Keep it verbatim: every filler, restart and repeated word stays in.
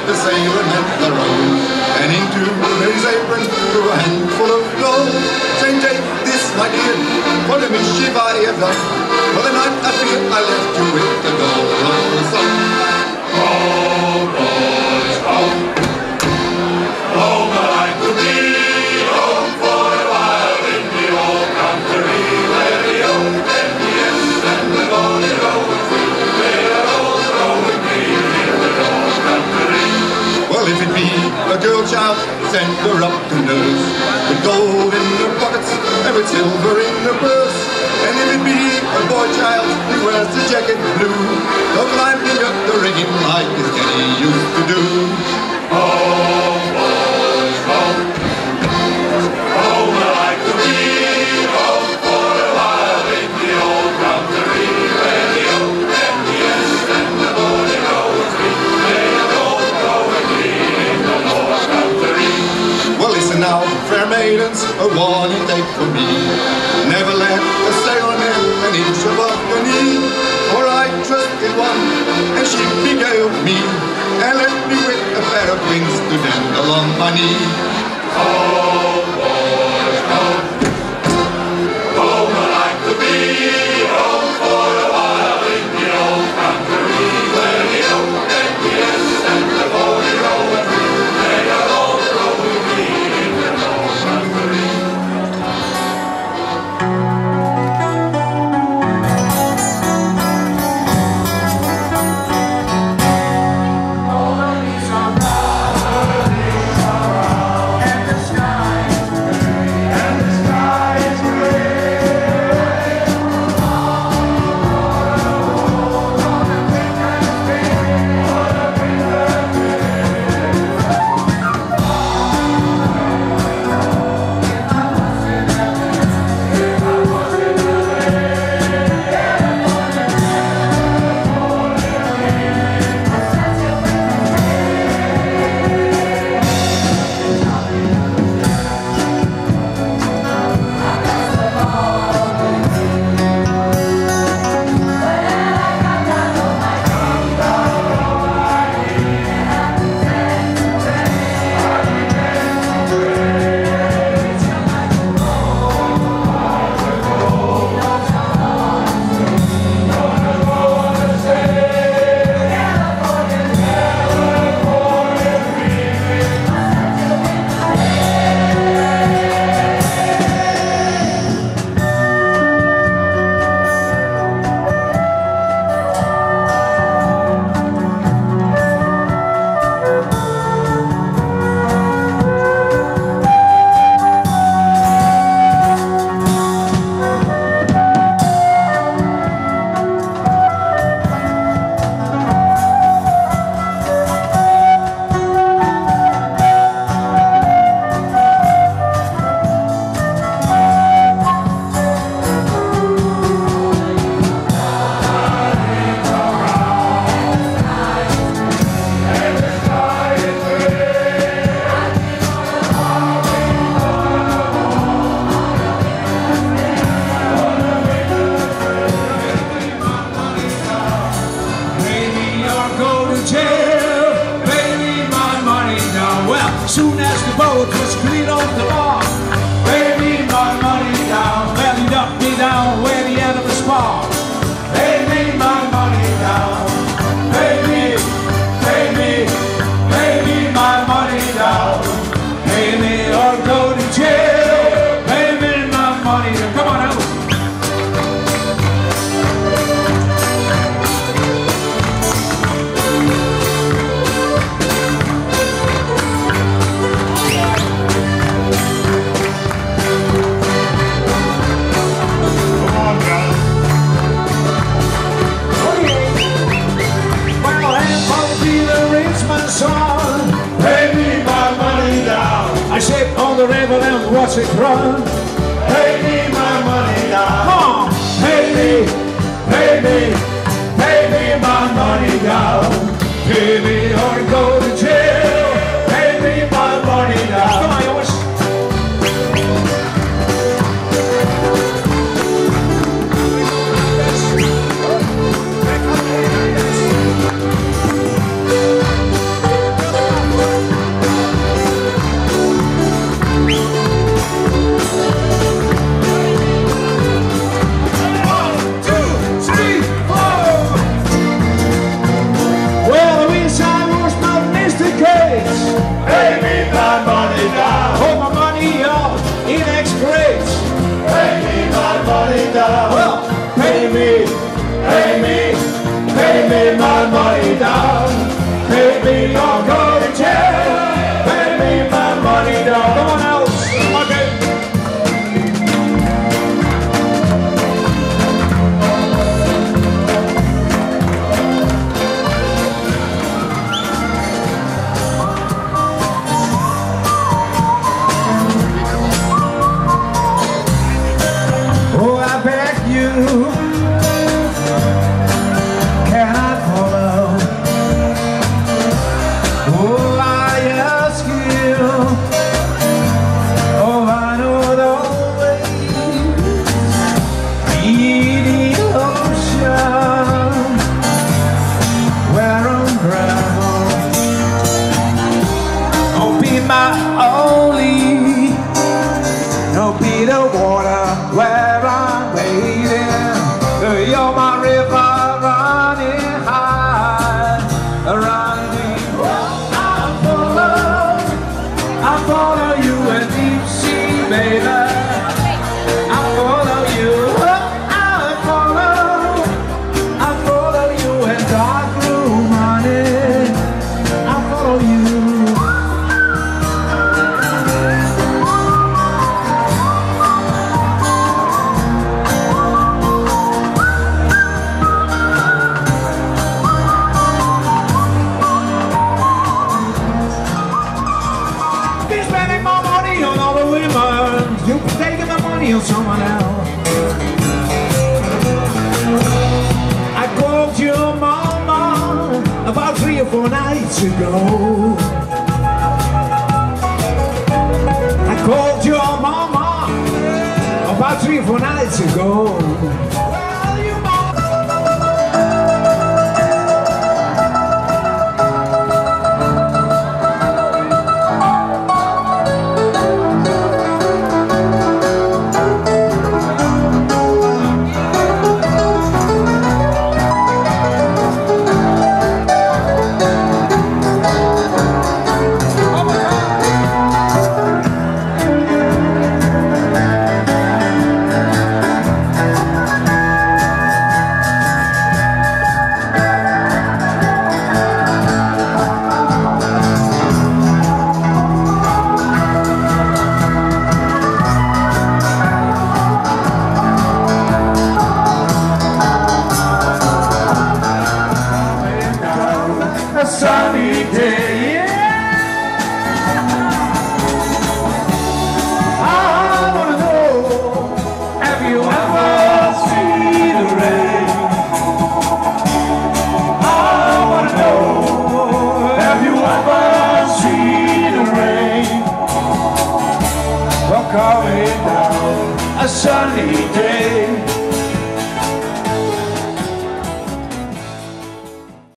the sailor met the road, and into his apron threw a handful of gold, saying, take this, my dear, for the mischief I have done. For the night I fear I left you with the gold of the sun. Home, boys, home. Home I like to be, home for a while in the old country, where the oak and the east and the bonny roads, they are all growing green in the old country. Well, if it be a girl child, send her up to nurse, with gold in her pockets and with silver in her purse. And if it be a boy child, he wears the jacket blue, go climbing up the rigging like his daddy used to do. Home, boys, home. Home I like to be, home for a while in the old country, where the oak and the east and the bonny roads, they are all growing green in the old country. Well, listen now, fair maidens, a warning take from me. Never let a sailorman an inch above the knee, for I trusted one, and she beguiled me, and left me with a pair of wings to dangle on my knee. Home, boys, home. Home I like to be, home for a while in the old country, where the oak and the east and the bonny roads, they are all growing green in the old country. Soon as the boat was clean off the bar, pay me my money down. Well, he dumped me down where the animals spawn. Pay me my money down. Pay me, pay me, pay me my money down. Pay me or go to jail. Pay me my money down. Come on out. On the river and watch it run. Pay me my money down. Come on, pay me, pay me, pay me my money down. Pay me or go to jail. Pay me my money down. Come on, yours. you're my river running high, running deep. I follow, I follow you in deep sea, baby. I follow you. I follow, I follow you in dark room, honey. I follow you. You're taking my money on someone else. I called your mama about three or four nights ago. I called your mama about three or four nights ago. Well, you a sunny day, yeah. I wanna know, have you ever seen the rain? I wanna know, have you ever seen the rain? Well, coming down a sunny day.